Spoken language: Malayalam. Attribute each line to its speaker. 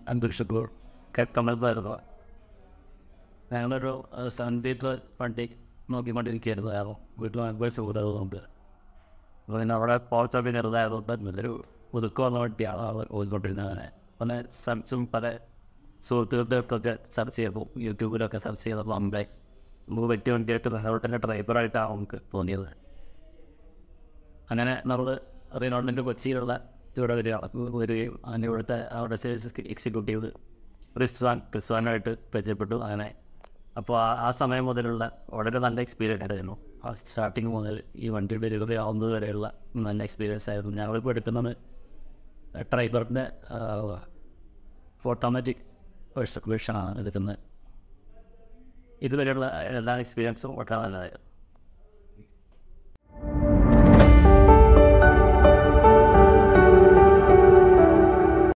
Speaker 1: Abdul Shukkoor കമൽത്തായിരുന്നു. ഞങ്ങളൊരു സന്ധ്യത്ത് വണ്ടി നോക്കിക്കൊണ്ടിരിക്കുകയായിരുന്നു. അയാൾ വീട്ടിൽ മെമ്പേഴ്സ് കൂടുതലുണ്ട്. അപ്പോൾ പിന്നെ അവിടെ പോർച്ചൊക്കെ ചെറുതായതുകൊണ്ട് നല്ലൊരു ഒതുക്കം വന്ന വണ്ടിയാണ് അവർ ഓടിക്കൊണ്ടിരുന്നത്. അങ്ങനെ പല സ്ഥലത്തും പല സുഹൃത്തുക്കൾക്കൊക്കെ സെർച്ച് ചെയ്തു, യൂട്യൂബിലൊക്കെ സെർച്ച് ചെയ്തപ്പോൾ നമുക്ക് പറ്റിയ വണ്ടിയായിട്ട് റെനോൾട്ടിൻ്റെ ഡ്രൈവറായിട്ടാണ് നമുക്ക് തോന്നിയത്. അങ്ങനെ നമ്മൾ റെനോൾട്ടിൻ്റെ കൊച്ചിയിലുള്ള ഇവിടെ വരികയും അങ്ങനെ ഇവിടുത്തെ അവിടെ സെയിൽസ് എക്സിക്യൂട്ടീവ് റിസ്വാനായിട്ട് പരിചയപ്പെട്ടു. അങ്ങനെ അപ്പോൾ ആ സമയം മുതലുള്ള വളരെ നല്ല എക്സ്പീരിയൻസ് ആയിരുന്നു. സ്റ്റാർട്ടിങ് മുതൽ ഈ വണ്ടി ഡെലിവറി ആവുന്നത് വരെയുള്ള നല്ല എക്സ്പീരിയൻസ് ആയിരുന്നു. ഞങ്ങളിപ്പോൾ എടുക്കുന്നത് ട്രൈബറിൻ്റെ ഓട്ടോമാറ്റിക് വേർഷനാണ് എടുക്കുന്നത്. ഇതുവരെയുള്ള എല്ലാ എക്സ്പീരിയൻസും വളരെ നല്ലതായിരുന്നു.